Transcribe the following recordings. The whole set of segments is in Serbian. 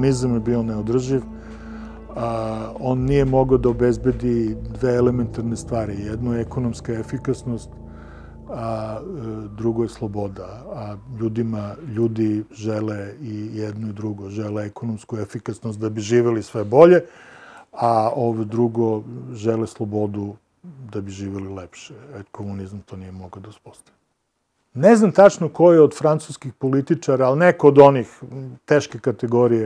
komunizam je bio neodrživ. On nije mogao da obezbedi dve elementarne stvari. Jedno je ekonomska efikasnost, a drugo je sloboda. A ljudi žele i jedno i drugo. Žele ekonomsku efikasnost da bi živjeli sve bolje, a ovo drugo žele slobodu da bi živjeli lepše. Komunizam to nije mogao da uspostavi. Ne znam tačno ko je od francuskih političara, ali neko od onih teške kategorije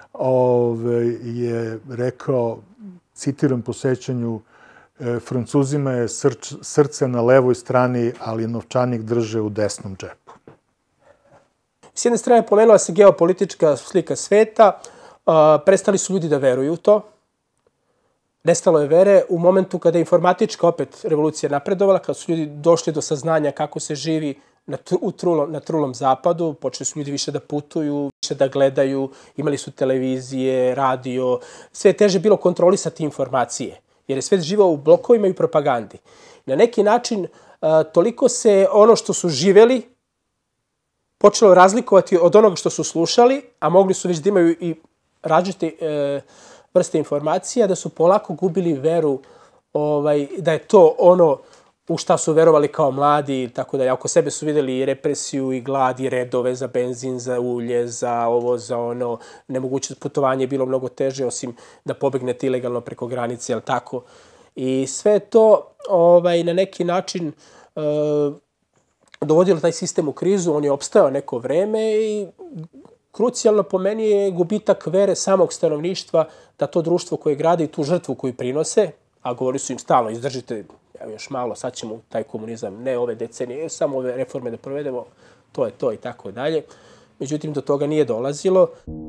je rekao, citiram po sećanju, Francuzima je srce na levoj strani, ali novčanik drže u desnom džepu. S jedne strane pomenula se geopolitička slika sveta, prestali su ljudi da veruju u to, nestalo je vere u momentu kada je informatička opet revolucija napredovala, kada su ljudi došli do saznanja kako se živi na trulom zapadu, počeli su ljudi više da putuju, više da gledaju, imali su televizije, radio, sve je teže bilo kontrolisati informacije, jer je svet živao u blokovima i propagandi. Na neki način, toliko se ono što su živeli počelo razlikovati od onoga što su slušali, a mogli su već da imaju i različite vrste informacija, da su polako gubili veru da je to ono u šta su verovali kao mladi, tako da oko sebe su videli i represiju, i glad, i redove za benzin, za ulje, za ovo, za ono. Nemogućnost putovanja je bilo mnogo teže, osim da pobegnete ilegalno preko granice, jel tako? I sve to na neki način dovodilo taj sistem u krizu, on je opstajao neko vreme i krucijalno po meni je gubitak vere samog stanovništva da to društvo koje grade i tu žrtvu koju prinose, a govorili su im stalno, izdržite još malo, sad ćemo taj komunizam, ne ove decenije, samo ove reforme da provedemo, to je to i tako dalje. Međutim, do toga nije dolazilo.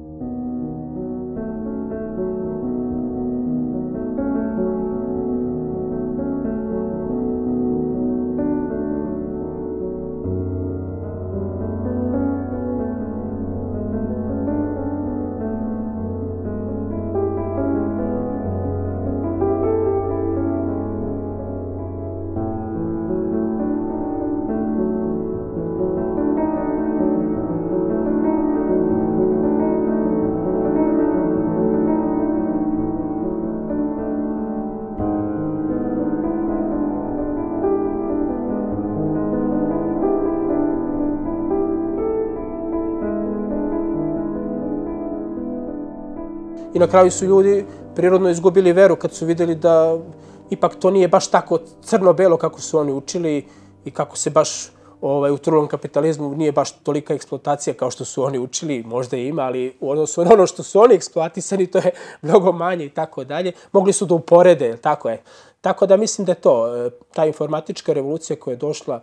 I na kraju su ljudi prirodno izgubili veru kad su vidjeli da ipak to nije baš tako crno-belo kako su oni učili i kako se baš u trulom kapitalizmu nije baš tolika eksploatacija kao što su oni učili, možda i ima, ali u odnosu na ono što su oni eksploatisani, to je mnogo manje i tako dalje. Mogli su da uporede, tako je. Tako da mislim da je to, ta informatička revolucija koja je došla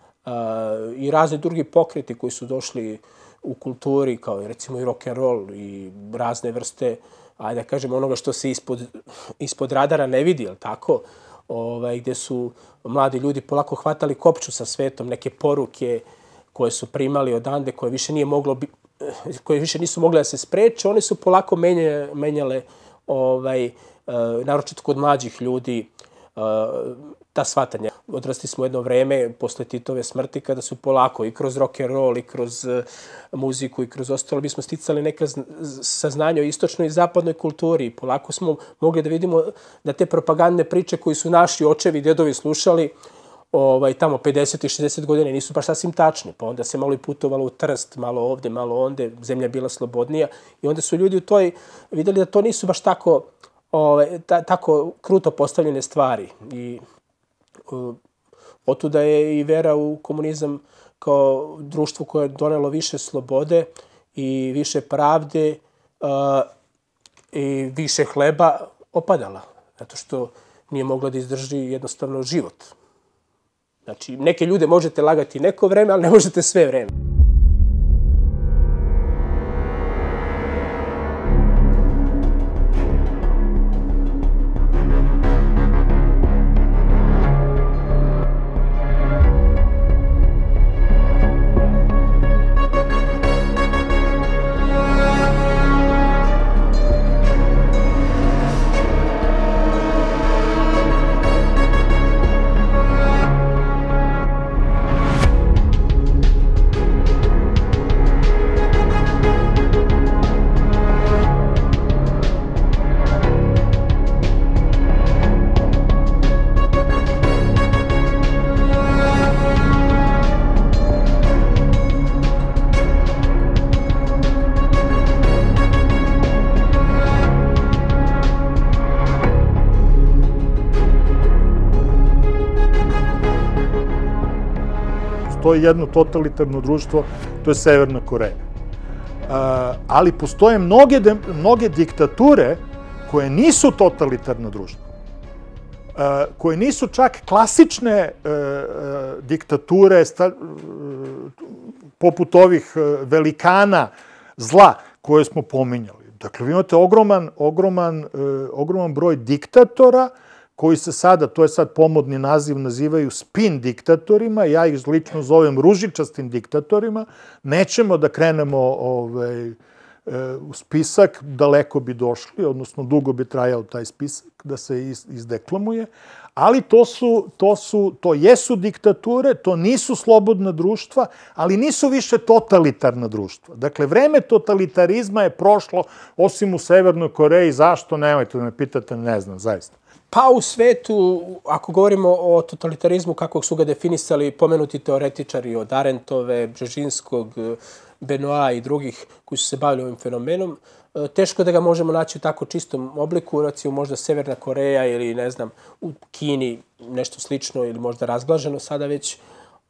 i razni drugi pokreti koji su došli u kulturi, kao recimo i rock and roll i razne vrste, ajde da kažem, onoga što se ispod radara ne vidi, jel tako? Gde su mladi ljudi polako hvatali kopču sa svetom, neke poruke koje su primali odande, koje više nisu mogle da se spreče, one su polako menjale, naročito kod mlađih ljudi, ta shvatanja. Odrasli smo jedno vreme, posle Titove smrti, kada su polako i kroz rock and roll, i kroz muziku, i kroz ostalo, bismo sticali neka saznanja o istočnoj i zapadnoj kulturi. Polako smo mogli da vidimo da te propagandne priče koji su naši očevi i dedovi slušali tamo 50 i 60 godina nisu baš sasvim tačne. Pa onda se malo i putovalo u Trst, malo ovde, malo onde, zemlja je bila slobodnija. I onda su ljudi u toj videli da to nisu baš tako kruto postavljene stvari. I otuda je i vera u komunizam kao društvo koje je donelo više slobode i više pravde i više hleba opadala. Zato što nije mogla da izdrži jednostavno život. Znači, neke ljude možete lagati neko vreme, ali ne možete sve vreme. postoji jedno totalitarno društvo, to je Severna Koreja. Ali postoje mnoge diktature koje nisu totalitarno društvo, koje nisu čak klasične diktature poput ovih velikana zla koje smo pominjali. Dakle, vi imate ogroman broj diktatora koji se sada, to je sad pomodni naziv, nazivaju spin diktatorima, ja ih lično zovem ružičastim diktatorima. Nećemo da krenemo u spisak, daleko bi došli, odnosno dugo bi trajao taj spisak da se izdeklamuje, ali to jesu diktature, to nisu slobodna društva, ali nisu više totalitarna društva. Dakle, vreme totalitarizma je prošlo, osim u Severnoj Koreji. Zašto? Nemojte da me pitate, ne znam, zaista. Pa u svetu, ako govorimo o totalitarizmu, kako su ga definisali pomenuti teoretičari od Arendtove, Bžežinskog, Benoa i drugih koji su se bavili ovim fenomenom, teško da ga možemo naći u tako čistom obliku, recimo možda Severna Koreja ili, ne znam, u Kini nešto slično ili možda razblaženo sada već.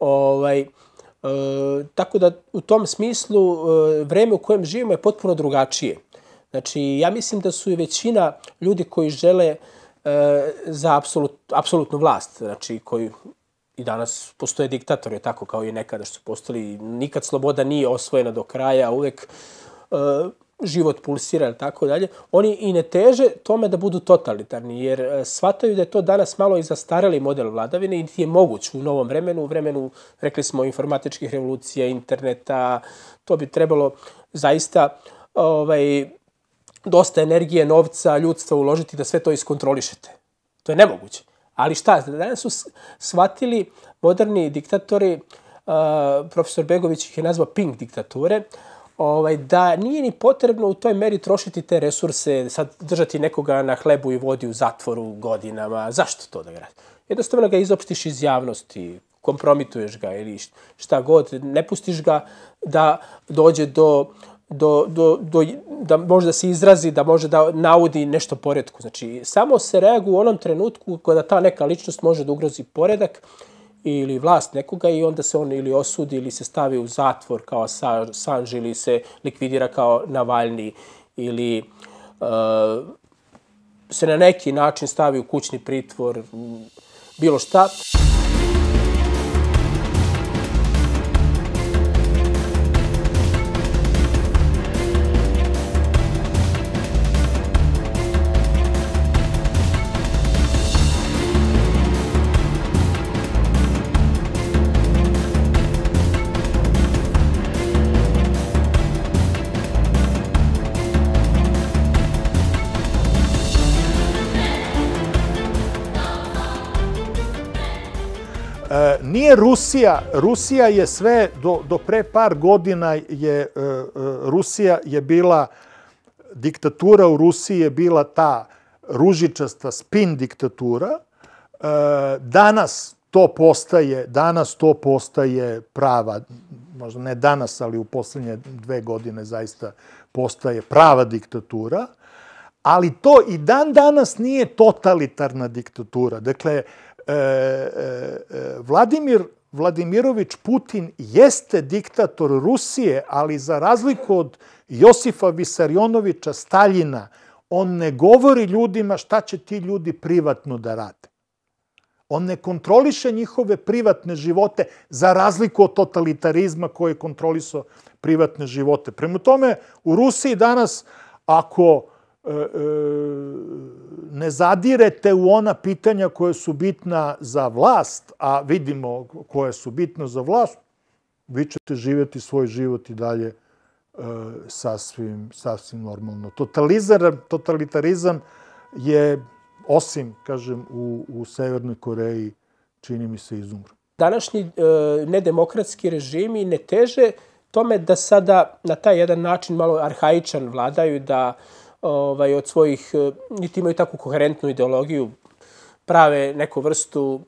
Tako da u tom smislu vreme u kojem živimo je potpuno drugačije. Znači, ja mislim da su i većina ljudi koji žele za apsolutnu vlast, znači koji i danas postoje diktatori, tako kao i nekada što su postali. Nikad sloboda nije osvojena do kraja, uvek život pulsira, tako dalje. Oni i ne teže tome da budu totalitarni, jer shvataju da je to danas malo i zastareli model vladavine i niti je moguć u novom vremenu, u vremenu, rekli smo, informatičkih revolucija, interneta. To bi trebalo zaista dosta energije, novca, ljudstva uložiti da sve to iskontrolišete. To je nemoguće. Ali šta, danas su shvatili moderni diktatori, profesor Begović ih je nazvao pink diktature, da nije ni potrebno u toj meri trošiti te resurse, sad držati nekoga na hlebu i vodi u zatvoru godinama. Zašto to da ga radi? Jednostavno ga izopštiš iz javnosti, kompromituješ ga ili šta god, ne pustiš ga da dođe da može da se izrazi, da može da naudi nešto poretku. Znači, samo se reaguje u onom trenutku kada ta neka ličnost može da ugrozi poredak ili vlast nekoga i onda se on ili osudi ili se stavi u zatvor kao Assange ili se likvidira kao Navalni ili se na neki način stavi u kućni pritvor, bilo šta. Nije Rusija je sve, do pre par godina Rusija je bila, diktatura u Rusiji je bila ta ružičasta spin diktatura. Danas to postaje prava, možda ne danas, ali u poslednje 2 godine zaista postaje prava diktatura, ali to i dan danas nije totalitarna diktatura. Dakle, Vladimirović Putin jeste diktator Rusije, ali za razliku od Josifa Visarionoviča Staljina, on ne govori ljudima šta će ti ljudi privatno da rade. On ne kontroliše njihove privatne živote, za razliku od totalitarizma koji je kontrolisao privatne živote. Prema tome, u Rusiji danas, ako ne zadirete u ona pitanja koje su bitna za vlast, a vidimo koje su bitne za vlast, vi ćete živjeti svoj život i dalje sasvim normalno. Totalitarizam je, osim, kažem, u Severnoj Koreji, čini mi se, izumro. Današnji nedemokratski režimi ne teže tome da sada na taj jedan način malo arhaičan vladaju, da od svojih, niti imaju takvu koherentnu ideologiju, prave neku vrstu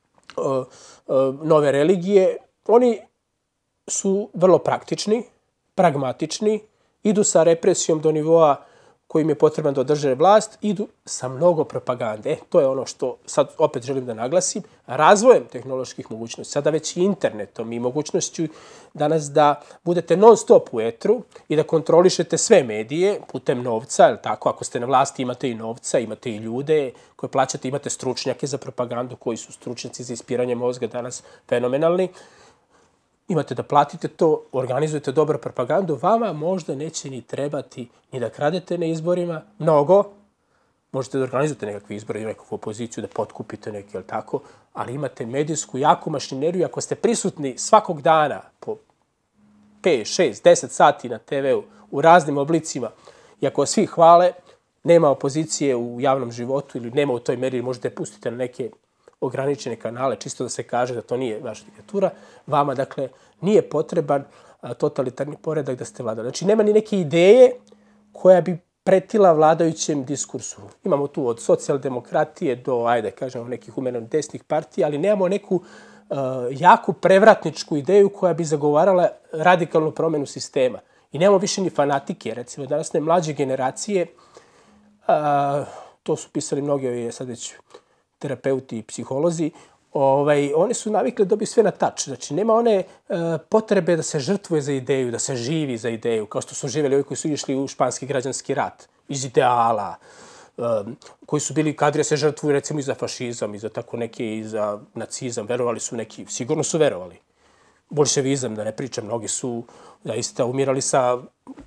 nove religije. Oni su vrlo praktični, pragmatični, idu sa represijom do nivoa koji im je potreban da održe vlast, idu sa mnogo propagande. To je ono što sad opet želim da naglasim. Razvojem tehnoloških mogućnosti, sada već i internetom i mogućnošću danas da budete non stop u etru i da kontrolišete sve medije putem novca, ili tako, ako ste na vlasti imate i novca, imate i ljude koje plaćate, imate stručnjake za propagandu koji su stručnjaci za ispiranje mozga danas fenomenalni. Imate da platite to, organizujete dobro propagandu, vama možda neće ni trebati ni da kradete na izborima mnogo. Možete da organizujete nekakve izbore, nekakvu opoziciju, da potkupite neke, ili tako, ali imate medijsku jaku mašineriju. Ako ste prisutni svakog dana po 5, 6, 10 sati na TV-u u raznim oblicima i ako svi hvale, nema opozicije u javnom životu ili nema u toj meri, možete pustiti na neke ograničene kanale, čisto da se kaže da to nije vaša diktatura, vama, dakle, nije potreban totalitarni poredak da ste vladali. Znači, nema ni neke ideje koja bi pretila vladajućem diskursu. Imamo tu od socijaldemokratije do, ajde, kažemo, nekih umjereno desnih partija, ali nemamo neku jaku prevratničku ideju koja bi zagovarala radikalnu promjenu sistema. I nemamo više ni fanatike, recimo, danasne mlađe generacije, to su pisali mnogi, sad već terapeuti i psiholozi, oni su navikli da dobiju sve na tač. Znači, nema one potrebe da se žrtvuje za ideju, da se živi za ideju, kao što su živjeli ovi koji su išli u španski građanski rat, iz ideala, koji su bili kadri da se žrtvuju, recimo, i za fašizam, i za tako neke, i za nacizam. Verovali su neki, sigurno su verovali. Bolševizam, da ne pričam, mnogi su zaista umirali sa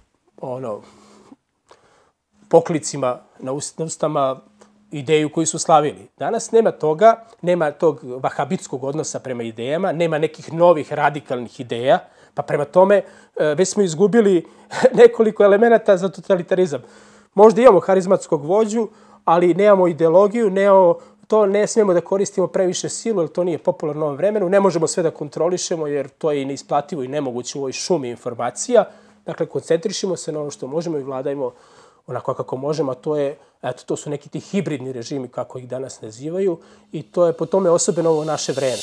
poklicima na ustama, ideju koju su slavili. Danas nema toga, nema tog vahabitskog odnosa prema idejama, nema nekih novih radikalnih ideja, pa prema tome već smo izgubili nekoliko elemenata za totalitarizam. Možda imamo harizmatskog vođu, ali nemamo ideologiju, to ne smijemo da koristimo previše silu, jer to nije popularno u ovom vremenu, ne možemo sve da kontrolišemo, jer to je i neisplativo i nemoguće u ovoj šumi informacija. Dakle, koncentrišimo se na ono što možemo i vladajmo onako kako možemo, a to su neki ti hibridni režimi, kako ih danas nazivaju, i to je po tome osobeno ovo naše vreme.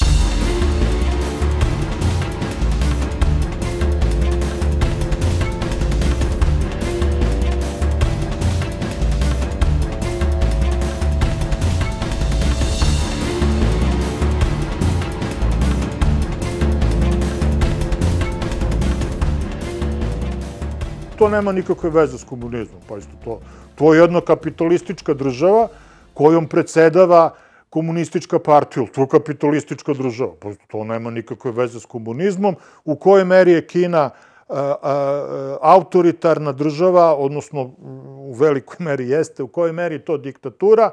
To nema nikakve veze s komunizmom. To je jedna kapitalistička država kojom predsedava komunistička partija. To je kapitalistička država. To nema nikakve veze s komunizmom. U kojoj meri je Kina autoritarna država, odnosno u velikoj meri jeste, u kojoj meri je to diktatura,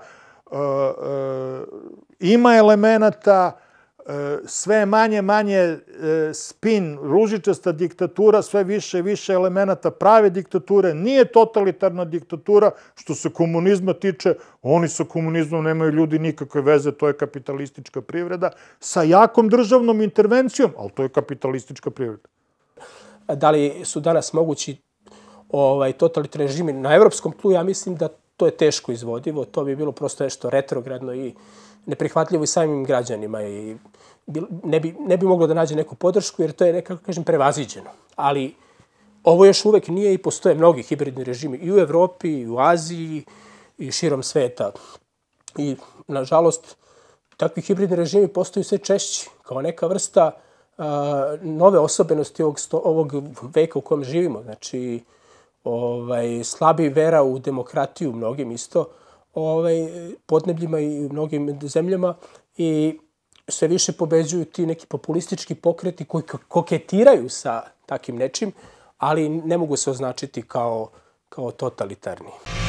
ima elemenata, sve manje spin, ružičasta diktatura, sve više elemenata prave diktature. Nije totalitarna diktatura. Što se komunizma tiče, oni sa komunizmom nemaju ljudi nikakve veze, to je kapitalistička privreda sa jakom državnom intervencijom, ali to je kapitalistička privreda. Da li su danas mogući totalitarni režimi na evropskom tlu? Ja mislim da to je teško izvodivo. To bi bilo prosto nešto retrogradno i neprihvatljivo i samim građanima i ne bi moglo da nađe neku podršku, jer to je nekako, kažem, prevaziđeno. Ali ovo još uvek nije i postoje mnogi hibridni režimi i u Evropi, i u Aziji, i širom sveta. I, nažalost, takvi hibridni režimi postaju sve češći, kao neka vrsta nove osobenosti ovog veka u kojem živimo. Znači, slabi vera u demokratiju mnogim isto, podnebljima i mnogim zemljama, i sve više pobeđuju ti neki populistički pokreti koji koketiraju sa takim nečim, ali ne mogu se označiti kao totalitarni.